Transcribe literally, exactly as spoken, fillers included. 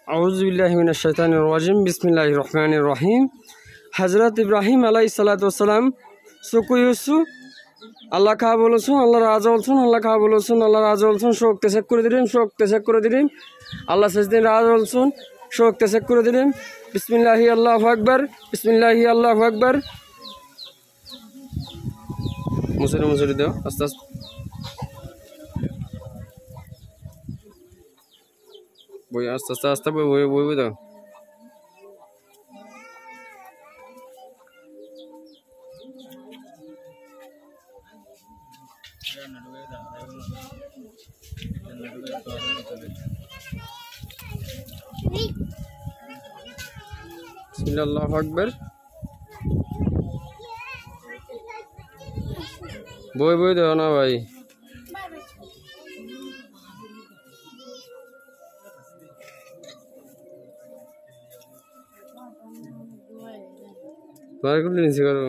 आऊज़ुबिल्लाहि मिनश्शैतानिर्रजीम बिस्मिल्लाहिर्रहमानिर्रहीम। हज़रत इब्राहिम अलैहिस्सलाम सुकु यूसु আল্লাহ খা বলছুন আল্লাহ রাজা বলছুন আল্লাহ খা বলছুন আল্লাহ রাজা বলছুন শোক তেসেক করে দিলেন শোক তেসেক করে দিলেন আল্লাহ সেদিন রাজা বলছুন শোক তেসেক করে দিলেন। বিসমিল্লাহি আল্লাহু আকবার বিসমিল্লাহি আল্লাহু আকবার। মুসুরি মুসুরি দাও আস্তে আস্তে। বই আস্তে আস্তে আস্তে বই বই বই বই দাও। বিসমিল্লাহু আকবার। বই বই দাও না ভাই। তোমার কোন নিচে করো